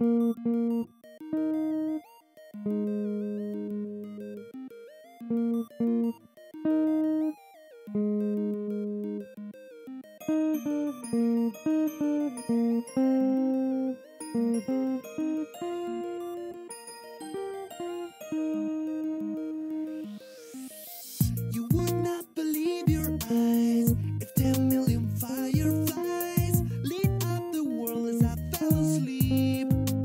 You would not believe your eyes if 10 million fireflies lit up the world as I fell asleep.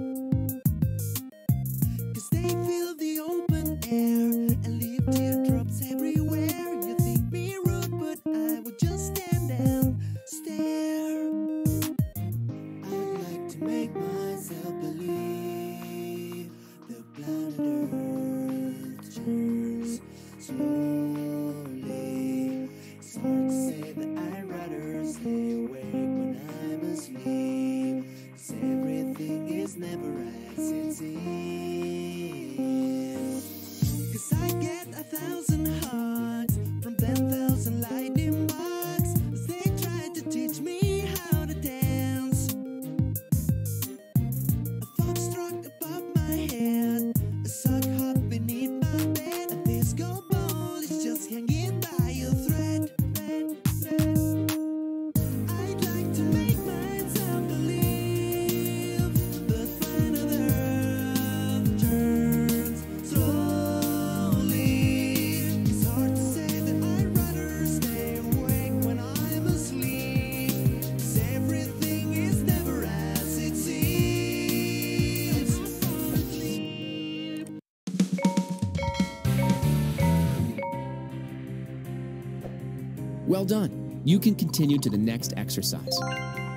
'Cause they fill the open air and leave teardrops everywhere. You think me rude, but I would just stand and stare. I'd like to make myself believe the planet Earth turns slowly. It's hard to say that I'd rather stay awake when I'm asleep. 'Cause everything is never as it seems. 'Cause I get 1,000 hugs from 10,000 lightning bugs as they try to teach me how to dance. A foxtrot above my head, a sock hop beneath my bed, a disco ball is just hanging by a thread. I'd like to make myself believe the planet Earth turns slowly. It's hard to say that I'd rather stay awake when I'm asleep. 'Cause everything is never as it seems. Well done. You can continue to the next exercise.